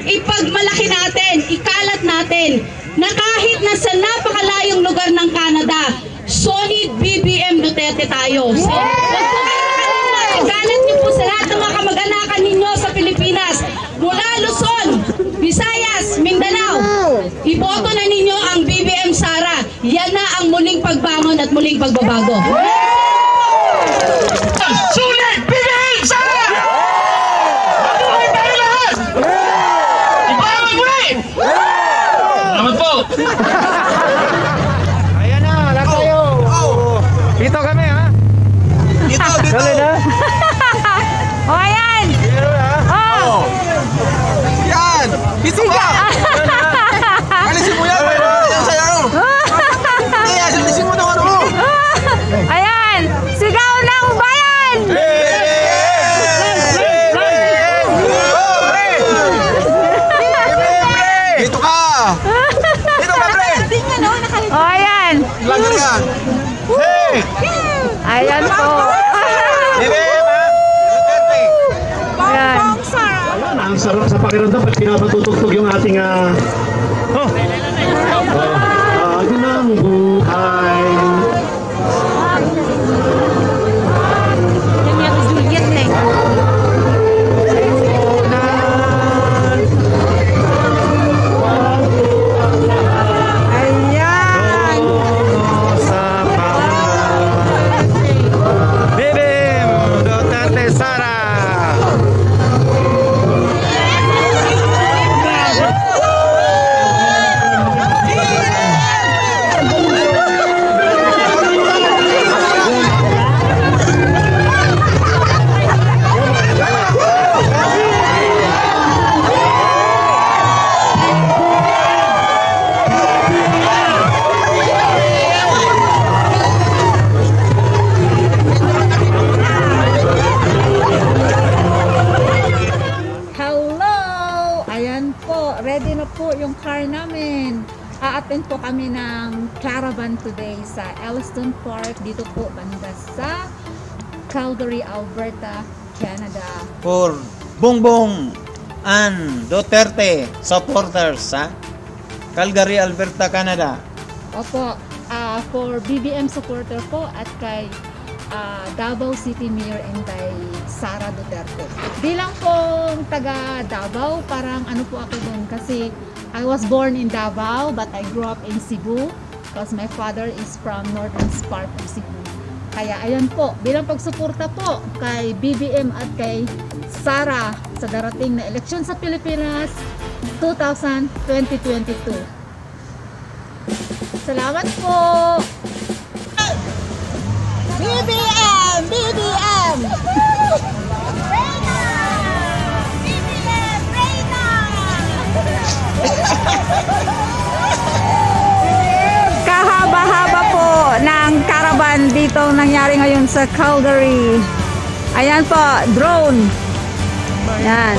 ipagmalaki natin, ikalat natin na kahit nasa napakalayong lugar ng Canada, solid BBM Duterte tayo. So, ikalat niyo po sa lahat ng mga kamag-anakan ninyo sa Pilipinas, mula Luzon, Visayas, Mindanao. Iboto na ninyo ang BBM Sara. Yan na ang muling pagbangon at muling pagbabago. Sulit! BBM Sara! Mabuhay tayo lahat! Ibangon muli! Salamat po! Ayan na, lahat tayo. Dito kami ha. Dito. O, ayan. Oh. Yan. Dito ka. Alisin mo yan. Yan sayaw. Alisin mo ng ano mo. Ayan. Sigaw ng bayan. Dito ka. Dito ka, pre. O, ayan. Lager yan. Ayan po. Ayan. Ang sarap sa pakiramdam pag pinapatutugtog yung ating agad ng buhay. Yan yung Juliet eh. Ayan. BBM Duterte Sara. Hello! Ayan po, ready na po yung car namin. A-attend po kami ng caravan today sa Elliston Park, dito po banda sa Calgary, Alberta, Canada. For Bongbong and Duterte supporters sa Calgary, Alberta, Canada. Opo, for BBM supporter po at kay Davao City Mayor and kay Sara Duterte. Bilang pong taga Davao, parang ano po ako dun kasi I was born in Davao but I grew up in Cebu because my father is from northern part of Cebu. Kaya ayan po, bilang pagsuporta po kay BBM at kay Sara sa darating na eleksyon sa Pilipinas 2022. Salamat po! BBM! BBM! Reyna! BBM! Reyna! Kahaba-haba po ng caravan dito nangyari ngayon sa Calgary. Ayan po, drone. Ayan.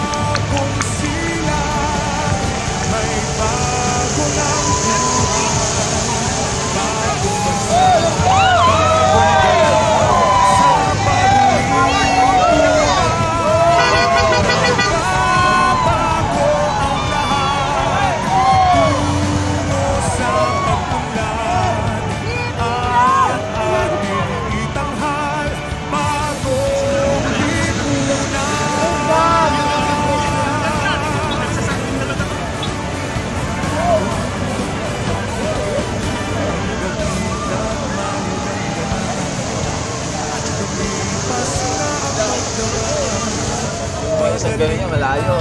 Sa galing niya, malayo.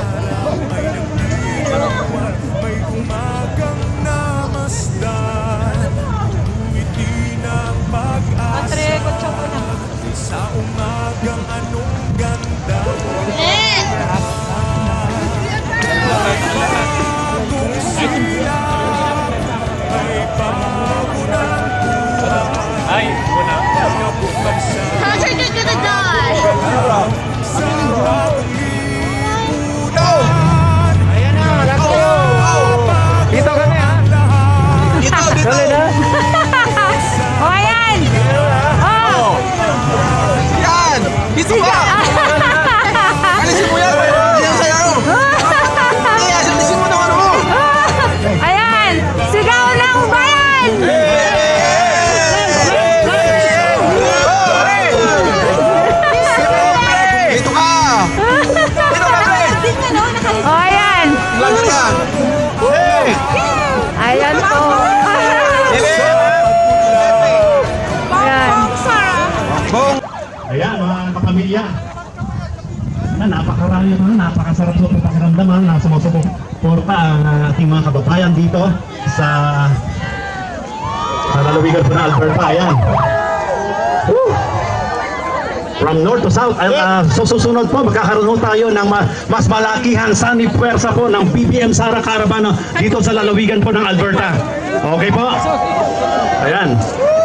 May umagang namasdan, ngiti ng pag-asa. Sa umagang anong ganda. Bagong sila, may bago ng buhay. Ay, una. How's your good gonna die? Sa Ayan na, lahat tayo. Dito kami ha. Dito. O, ayan! Oh! Yan. Dito ka. Oh, ayan. Ayan po. Ayan. Ayan, mga kapamilya. Napakarami napakasarap sa pakiramdaman na sumusuporta ang ating mga kababayan dito sa lalawigan po na Alberta. Ayan. Woo! From north to south, susunod po magkakaroon tayo ng mas malakihang sanib pwersa po ng BBM Sara Caravan dito sa lalawigan po ng Alberta. Okay po? Ayan.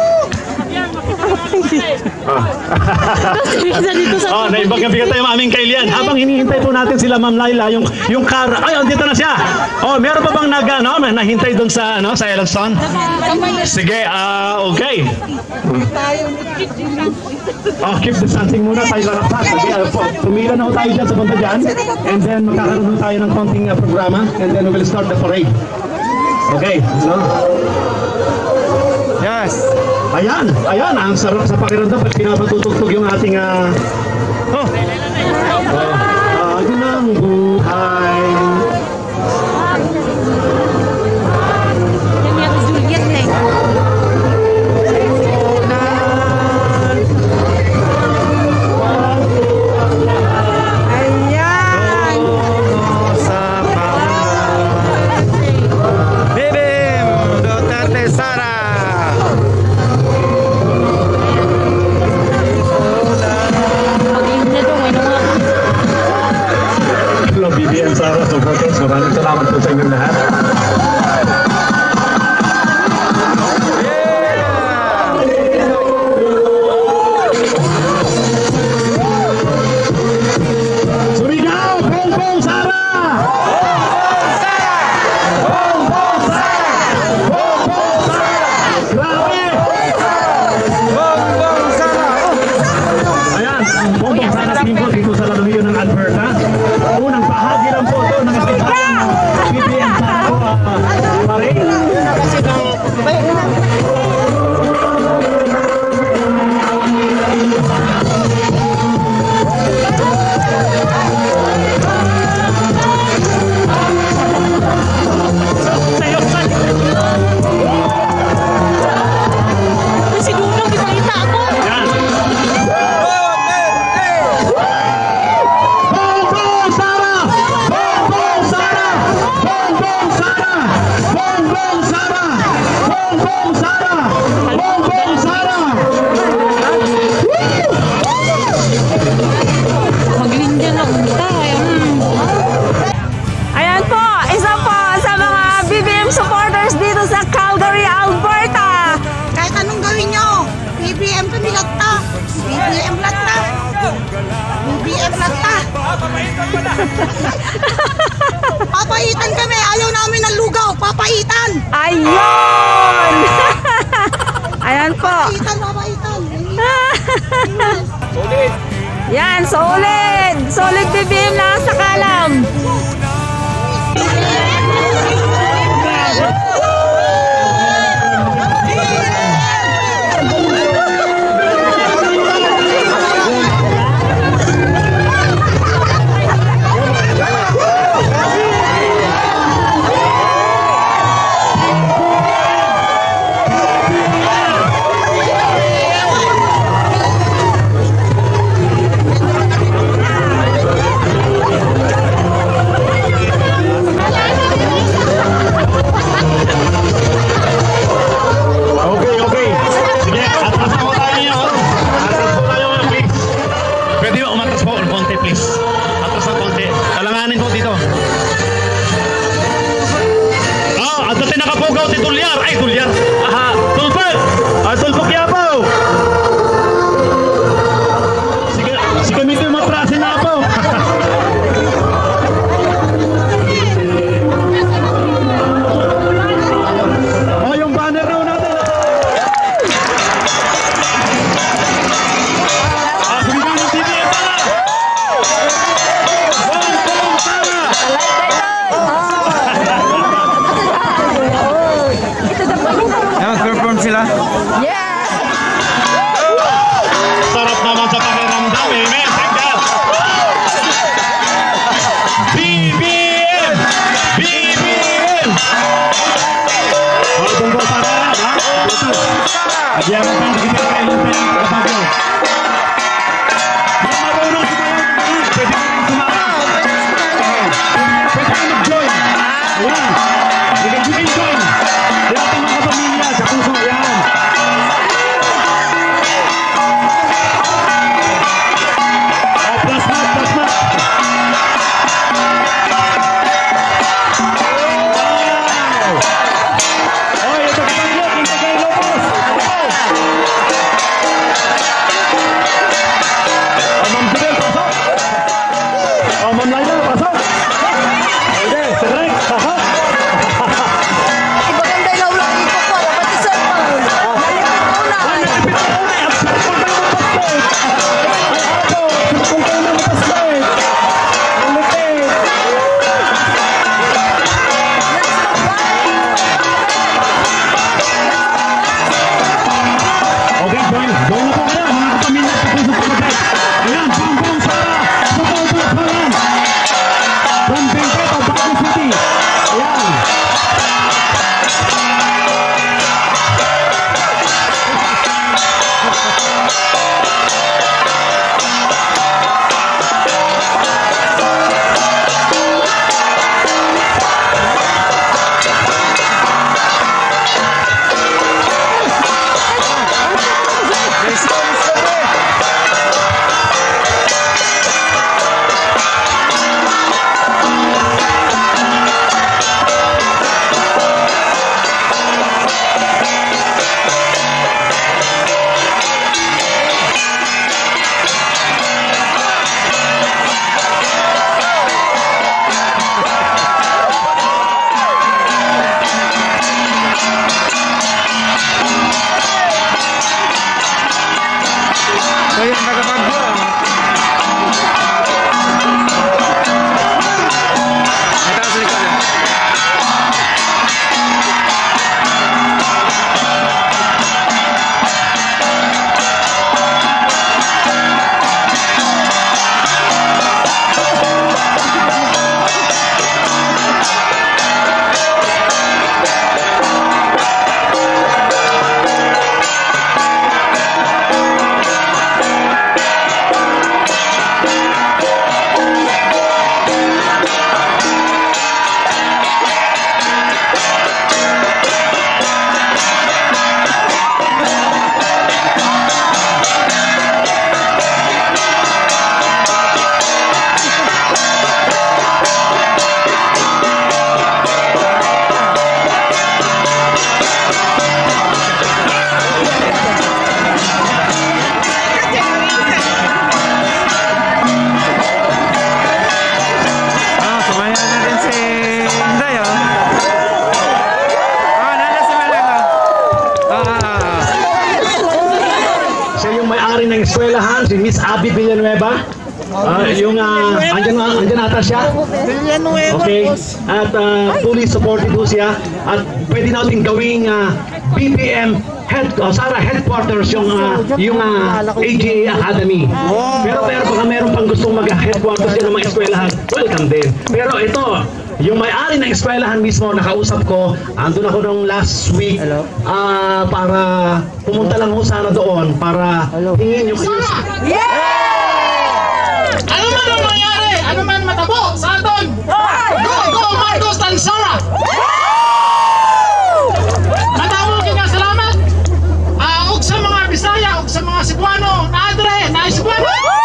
Naibag-bigat tayo maming kailian. Habang hinihintay po natin sila Ma'am Laila, yung car. Ay, andito na siya. Meron pa bang nahintay doon sa Elson? Sige, okay. Keep distancing muna tayo lalapas. Pumila na ho tayo dyan sa punta dyan. And then magkakaroon tayo ng konting programa. And then we will start the parade. Okay, no? Yes. Ayan, ang sarap sa pakiramdam pag pinapatutugtog yung ating yun ang buhay. BBM Sara supporters, maraming salamat po sa inyong lahat. Sumigaw! Bongbong Sara! Bongbong Sara! Bongbong Sara! Grabe! Bongbong Sara! Ayan, ang Bongbong Sara dito sa lalawigan ng Alberta. Unang bahagi lang po ito ng BBM Sara parade. Ayan po, isa po sa mga BBM supporters dito sa Calgary, Alberta. Kahit anong gawin nyo, BBM tumigat ta. BBM latta. BBM latta. Papaitan kami, ayaw namin ng lugaw. Papaitan. Ayun! Ayan po. Papaitan. Yan, solid! Solid BBM na sa kalam. Diyan ang pagkita kayo ng Baguio. Yung marunong sumayaw, pwede ka rin sumayaw. Pwede ka mag-join. Ayan. You can join. Lahat ng mga kapamilya sa puso. Ayan. Plus mat, plus mat. Ng eskwelahan, si Miss Abby Villanueva. Andyan ata siya. Okay. At fully supported po siya. At pwede natin gawing BBM Sara headquarters yung AGA Academy. Pero baka meron pang gustong mag-headquarters yan ng mga eskwelahan, welcome din. Pero ito, yung may-ari ng eskwelahan mismo, nakausap ko, andun ako nung last week, para pumunta lang ho sana doon para tingin yung ano man ang mangyari, ano man matabo sa aton, go Marcos and Sara. Matamo kina salamat og sa mga Bisaya, og sa mga Cebuano na adre, na Cebuano.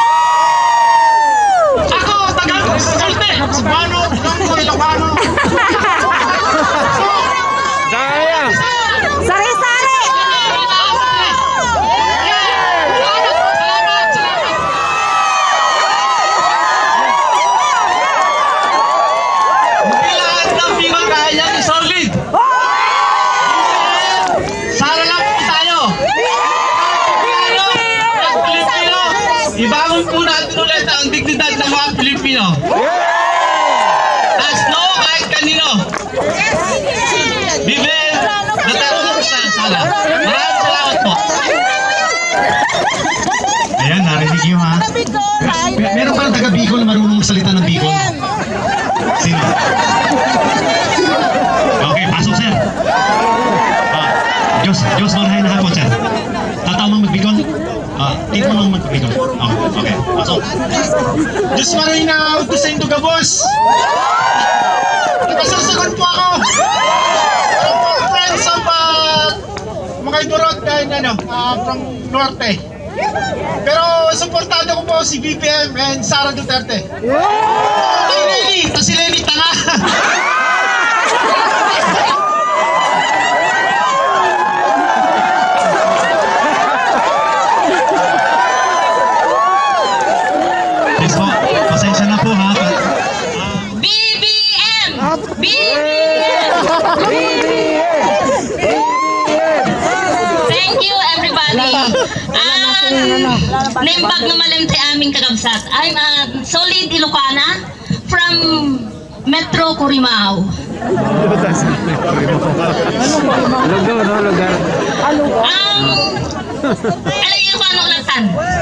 Ako taga Salte, Cebuano, Ilocano. Daya. Sari-sari! Kailangan ng Bicol kaya ni Solid. Sara lang po tayo. Pilipino. Ibangon po natin ulit ang dignidad ng mga Pilipino. As no kahit kanino. Bibel, natapos sa sala. Maraming salamat po. Ayan, narinig niyo ha. Meron parang taga Bicol na marunong magsalita ng Bicol. Sino? Okay, pasok sir. Diyos manahay na hapon sir. mang magbigon? Ikaw mang magbigon. Okay. Pasok. Diyos maray na utusin to gabos. Nagkasasagot po ako. Friends of mga idurot from Norte. Pero supportado ko po si BBM and Sara Duterte. Ay, Lenny! Ito si Lenny, tanga! Pasensya na po ha. BBM! Thank you everybody. Nembag na malimti aming kakabsat. I'm a solid Ilocana from Metro Corimao. Lugar. Alam niyo kung ano ulatan?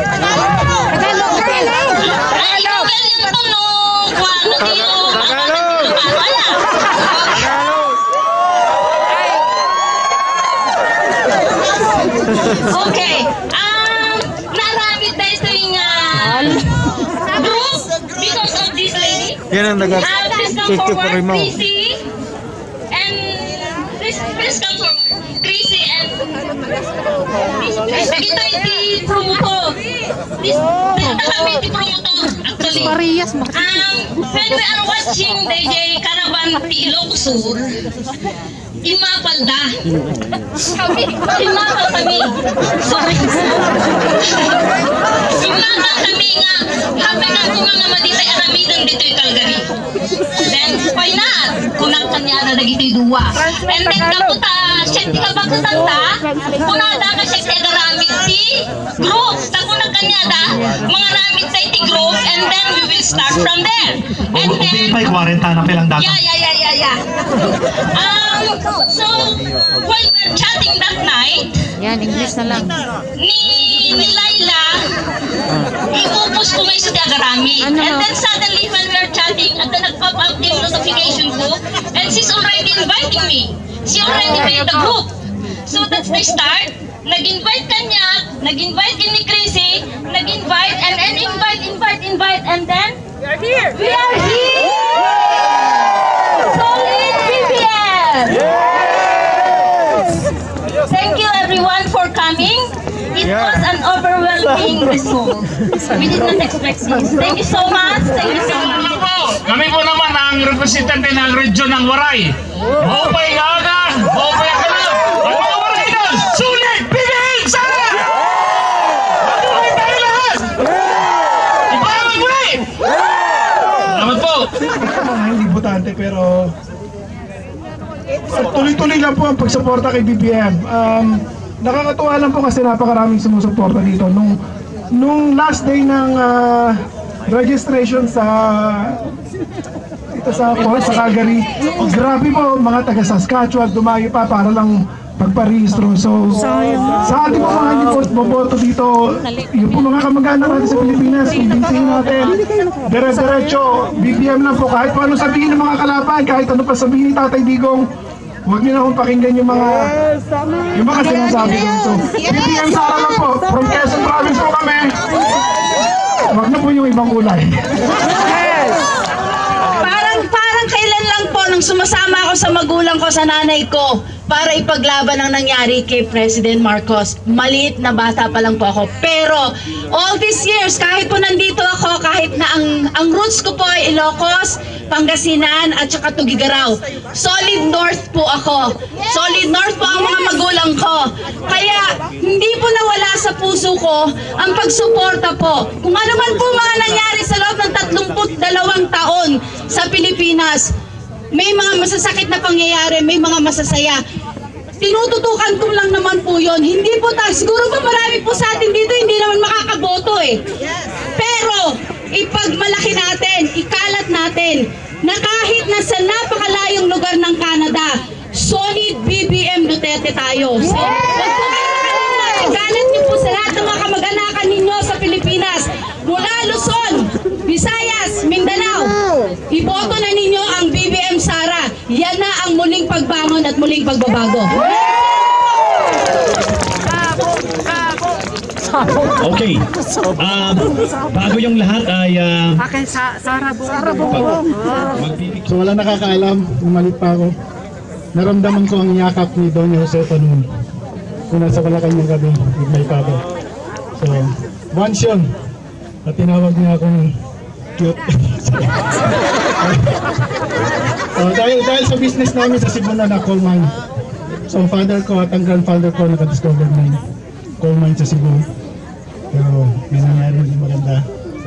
Okay. Naramit dahil sa inyo group because of this lady. Yan ang Please come forward, Chrissy. And please come forward, Chrissy and ito yung promotor. Kami yung promotor. Actually. When we are watching the Caravan Ilocos Sur, Imapalda. Imapal kami. Sorry. Imapal kami nga. Happy na kung mga maditay aramidan dito yung Calgary. Then, why not? Kunang kanya na nagito'y duwa. And then, kaputa, syekti ka ba kutanta? Kunada ka syekti agaramit ti group. Sa kunang kanya da, mga ramit sa iti group. And then, we will start from there. And then, May 40 na pilang data. Yeah. So, while we're chatting that night, Yan, English na lang. ni Laila, iupos ko may sa Agarami. And then suddenly, when we're chatting, at the nag-pop up yung notification ko, and she's already inviting me. She already made the group. So that's the start. Nag-invite kanya, nag-invite ni Chrissy, nag-invite, and then invite, and then we are here! We are here! Solid BBM! Thank you everyone for coming. It was an overwhelming response. We did not expect this. Thank you so much. Thank you so much. Kami po naman ang representante ng region ng Waray. Hopay ka na! Hopay ka na! Ang mga Waray na! Sulit! BBM! Sara! Matuloy tayo lahat! Ipahamag mo rin! Salamat po! Mga hindi botante pero tuloy-tuloy lang po ang pagsuporta kay BBM. Nakakatuwa lang po kasi napakaraming sumusuporta dito. Nung last day ng registration sa Calgary, grabe po mga taga Saskatchewan dumayo pa para lang pagparehistro. So sa ating mga hindi po boboto dito, yung po mga kamag-anak natin sa Pilipinas, kumbinsihin natin, dire-diretso, BBM lang po. Kahit pa ano sabihin ng mga kalaban, kahit ano pa sabihin ni Tatay Digong, huwag niyo na akong pakinggan yung mga sinasabi ko. So, BBM Sara lang po, from Quezon Province po kami. Huwag na po yung ibang kulay. Parang kailan lang po nung sumasama ako sa magulang ko, sa nanay ko, para ipaglaban ang nangyari kay President Marcos. Maliit na bata pa lang po ako. Pero all these years, kahit po nandito ako, kahit na ang roots ko po ay Ilocos, Pangasinan at saka Tugigaraw. Solid North po ako. Solid North po ang mga magulang ko. Kaya hindi po nawala sa puso ko ang pagsuporta po. Kung ano man po mga nangyari sa loob ng 32 taon sa Pilipinas, may mga masasakit na pangyayari, may mga masasaya. Tinututukan ko lang naman po yon. Hindi po tayo, siguro po marami po sa atin dito hindi naman makakaboto eh. Pero ipagmalaki natin, ikalat natin na kahit nasa napakalayong lugar ng Canada, solid BBM Duterte tayo. So, ikalat niyo po sa lahat ng mga kamag-anakan ninyo sa Pilipinas, mula Luzon, Visayas, Mindanao, iboto na ninyo ang BBM Sara. Yan na ang muling pagbangon at muling pagbabago. Okay. Bago yung lahat ay Akin Sara Bong. So wala nakakaalam, umalit pa ako. Naramdaman ko ang yakap ni Don Josefa noon. Kung nasa Malacanang gabi, with my father. So, once yun, at tinawag niya akong cute. Dahil sa business namin sa Cebu na coal mine. So, father ko at ang grandfather ko nakadiscover ng coal mine sa Cebu. Pero, may nangyari hindi maganda.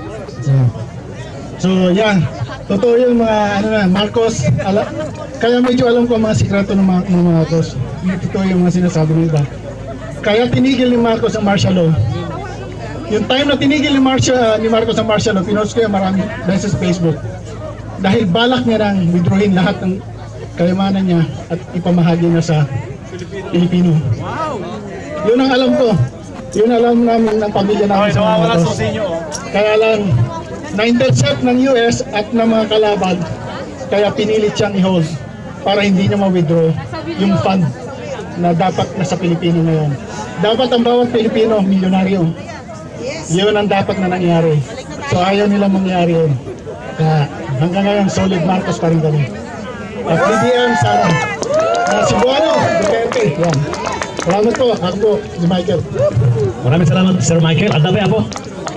So, yan. Totoo yung mga Marcos, kaya medyo alam ko ang mga sikreto ng mga Marcos. Totoo yung mga sinasabi nila. Kaya tinigil ni Marcos ang martial law. Yung time na tinigil ni Marcos ang martial law, pinost ko yung maraming beses sa Facebook. Dahil balak niya nang withdrawin lahat ng kayamanan niya at ipamahagi niya sa Pilipino. Yun ang alam ko. Yun alam namin ng pamilya namin sa Marcos. Kaya lang, na-intercept ng US at ng mga kalaban, kaya pinilit siyang i-hold para hindi niya ma-withdraw yung fund na dapat nasa Pilipino ngayon. Dapat ang bawat Pilipino, milyonaryo. Yun ang dapat na nangyari. So ayaw nila mangyari yun. Kaya hanggang ngayon, solid Marcos pa rin kami. At BBM, Sara. Cebuano, Duterte. Yan. Salamat po. Ako po, si Michael. Maraming salamat, Sir Michael. At dami ako.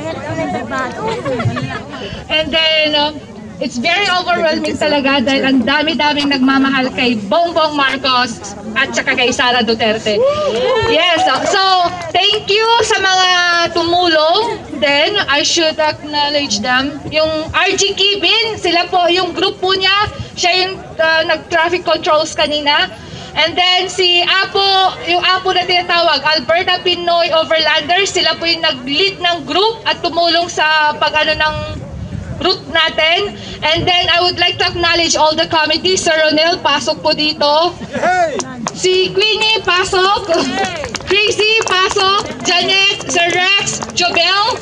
And then, it's very overwhelming talaga dahil ang dami-daming nagmamahal kay Bongbong Marcos at saka kay Sara Duterte. Yes, so thank you sa mga tumulong. Then, I should acknowledge them. Yung RG Kibin, sila po, yung group po niya, siya yung nag-traffic controls kanina. And then si Apo, yung Apo na tinatawag, Alberta Pinoy Overlanders, sila po yung nag-lead ng group at tumulong sa pag-ano ng route natin. And then I would like to acknowledge all the committees. Sir Ronel, pasok po dito. Si Queenie, pasok. Crazy, pasok. Janet, Sir Rex, Jobel.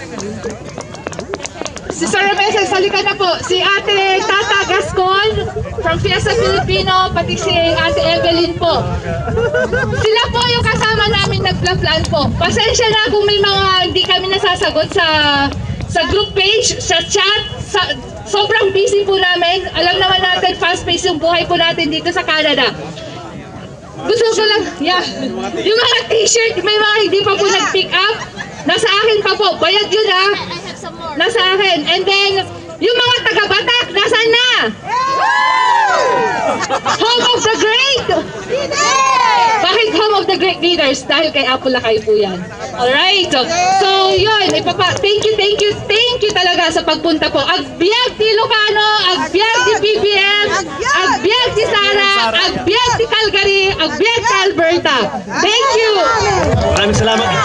Si Sir Ramesa, salika na po. Si Ate Tata Gascon from Fiesta Filipino, pati si Ate Evelyn po. Sila po yung kasama namin nagpla-plan po. Pasensya na kung may mga hindi kami nasasagot sa group page, sa chat. Sobrang busy po namin. Alam naman natin, fast-paced yung buhay po natin dito sa Canada. Gusto ko lang, yung mga t-shirt, may mga hindi pa po nag-pick up. Nasa akin pa po. Bayad yun Nasa akin. And then, yung mga taga-Batak, nasaan na? Home of the Great! Bakit Home of the Great Leaders? Dahil kay Apo Lakay po yan. Alright? So, yun. Thank you talaga sa pagpunta po. Agbyag ti Lucano, agbyag ti BBM, agbyag ti Sara, agbyag ti Calgary, agbyag ti Alberta. Thank you! Maraming salamat.